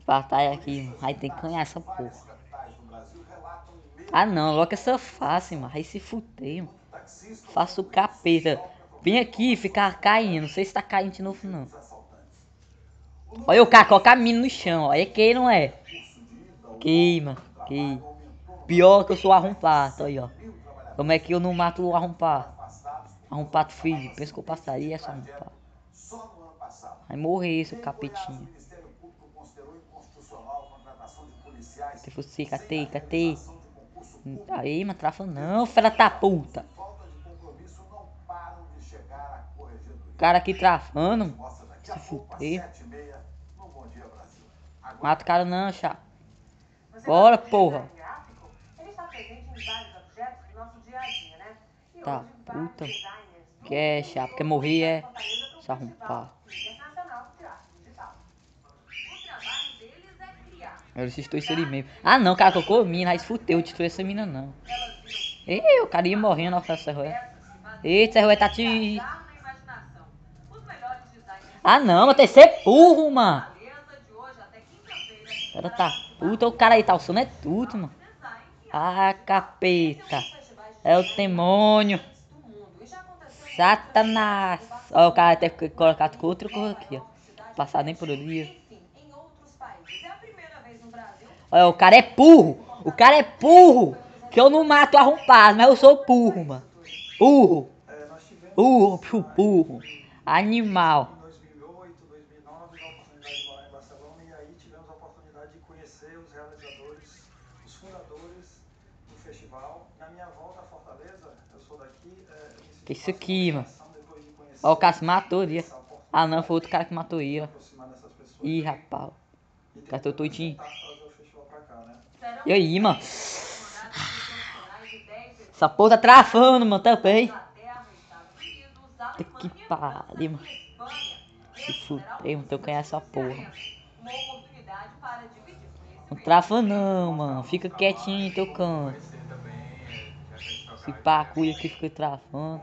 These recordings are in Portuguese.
Batalha aqui, mano. Aí tem que ganhar essa porra. Ah não, logo essa face, mano. Aí se fudeu, mano. Faço o capeta. Vem aqui ficar caindo. Não sei se tá caindo de novo, não. Olha o cara, coloca a mina no chão. Olha quem não é. Queima, que. Pior que eu sou arrombado, aí ó. Como é que eu não mato o arrombado? Arrombado filho, pensa que eu passaria essa arrombado. Vai morrer, seu capetinha. Se fosse, catei. Aí, mas trafa não, fera da puta. Cara aqui trafando. Se fuder. Mata o cara não, chá. Bora, porra. Tá, puta. Quer, chá, porque morrer é. Se arrompar. Eu estou isso ali mesmo. Ah não, cara, colocou mina, aí se fudeu, destruiu essa mina não. Ei, o cara ia morrendo, ó, Serroé. Eita, Serroé tá te. Ah não, mas tem que ser burro, mano. Cara tá puta, o cara aí tá usando é tudo, mano. Ah, capeta. É o demônio. Satanás. Ó, o cara tem que colocar outra cor aqui, ó. Passar nem por ali. Olha, o cara é burro. O cara é burro. Que eu não mato arrombado, mas eu sou burro, mano. Burro. Burro, burro. Animal. Em 2008, 2009, a oportunidade de morar em Barcelona e aí tivemos a oportunidade de conhecer os realizadores, os fundadores do festival. Na minha volta a Fortaleza, eu sou daqui, me Que senti isso quase uma aqui, mano? obrigação depois de Ó, o conhecer cara se matou e ali. ter essa Ah não, foi oportunidade outro cara que matou de me ele, ó. aproximar dessas pessoas Ih, aí rapaz. e Gastou tentar tudinho. trazer o festival pra cá, né? E aí, mano? Essa porra tá travando, mano, também. Puta que pariu, mano. Se fudeu, mano. Eu ganhar essa porra, mano. Não trava não, mano. Fica quietinho em teu canto. Esse pacuia aqui fica travando.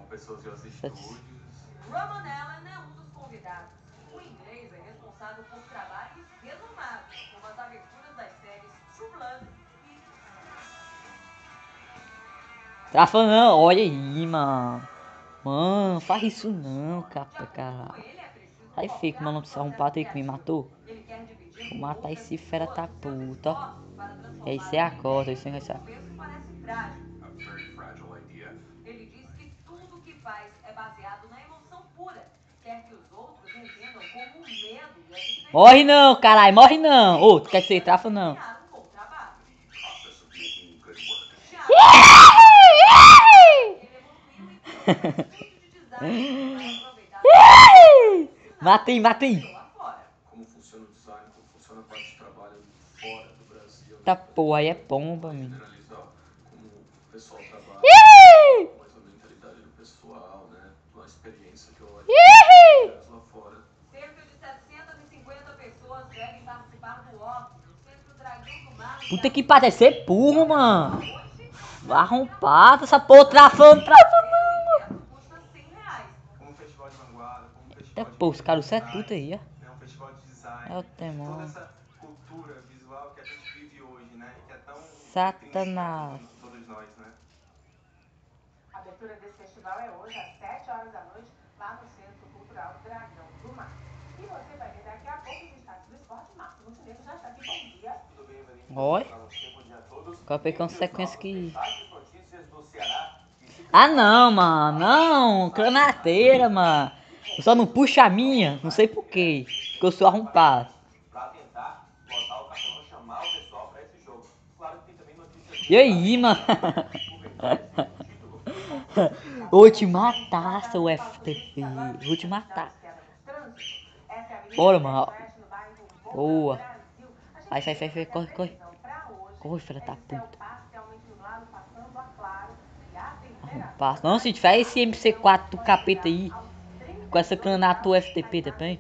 Roman Allen é um dos convidados. O inglês é responsável por trabalhos renomados, como as aberturas das séries True Blood e... Trava não, olha aí, mano. Mano, faz isso não, capa, caralho. Aí fica, mano, esse arrombado aí que me matou. Vou matar esse fera da puta, ó. E aí você acorda, isso aí vai ser. Ele diz que tudo que faz é baseado na emoção pura. Quer que os outros entendam como o medo e a diferença. Morre não, caralho, morre não. Ô, tu quer que você trafa não? Matei, matei. Como funciona o design, como funciona a parte de trabalho fora do Brasil, Tá né? porra, aí é bomba, menino. Generalizar como o pessoal trabalha, mais a mentalidade do pessoal, né? Uma experiência que eu adquiri lá fora. Cerca de 750 pessoas devem participar do OFF, no Centro Dragão do Mar. Puta que pariu, deve ser burro, mano. Arrombado, essa porra travando, Ingresso custa R$ 100. Como um festival de vanguarda, como um Até festival de pô, os caras, isso é criatividade, tudo aí, ó. né? Um festival de É o design, toda demônio. essa cultura visual que a gente vive hoje, né? E que é tão intrínseca a Satanás. todos nós, né? A abertura desse festival é hoje, às 7 horas da noite, lá no Centro Cultural Dragão do Mar. E você vai ver daqui a pouco os destaques do esporte. Márcio Montenegro já está aqui. Bom dia. Tudo bem, Evelyn? Oi. Pra você, bom dia a todos. Qual foi a Entre os consequência nossos que. destaques, notícias do Ceará que se Ah prepara não, mano. Não, granadeira, mano. Eu só não puxo a minha, não sei porquê. Porque eu sou arrombado. para tentar botar o Capelão, chamar o pessoal para esse jogo. Claro que tem também notícias E aí, mano? porventura esse título Vou te matar, seu FTP. Vou te matar. Bora, mano. Boa. Vai, corre, corre. Corre, filha da puta. Arrombado. Não, se tiver esse MC4 do capeta aí. Com essa granata FTP também.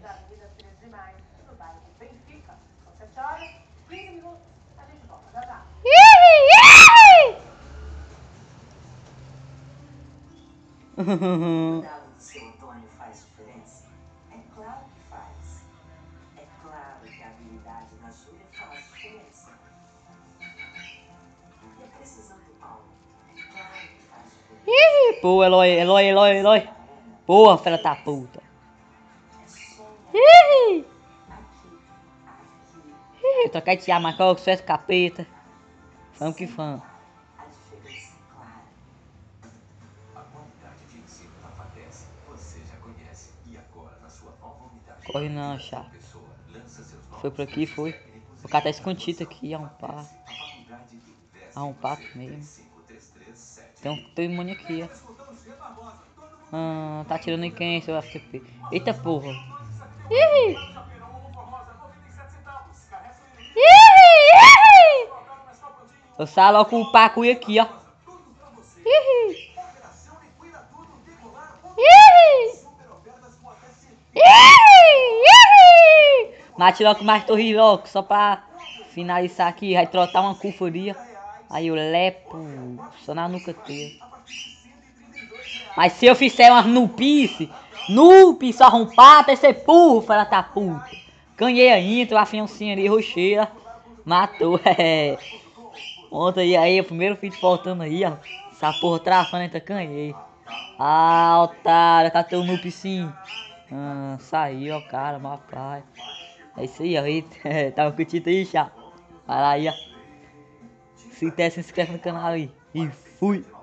Cuidado do seu Antônio faz diferença? É claro que faz. É claro que a habilidade nas Ih, pô, Eloy. Porra, filha da puta. Ih, eu trocar de Yamacoco, só esse capeta. Fã que fã. Corre não, chato. Foi por aqui, foi. O cara tá escondido aqui, é um pato. Ah, um pato mesmo. Tem um demônio aqui, ó. Tá atirando em quem, seu FTP? Eita porra. Ih! Ih! Eu saio logo com o pacu aqui, ó. Ih! Ih! Mate logo mais torre logo, só pra finalizar aqui. Vai trotar uma cufaria. Aí eu lepo só na nuca dele. Mas se eu fizer umas nupice só arrompado, vai ser burro, filha da puta. Ganhei ainda, a fiancinha ali, rocheira. Matou, é. Ontem aí, o primeiro vídeo faltando aí, ó. Essa porra travando, então ganhei. Ah, otário, cadê o noob sim? Saiu, cara, mal pai. É isso aí, ó. Tava curtindo aí, já. Vai lá aí, ó. Se der, se inscreve no canal aí. E fui.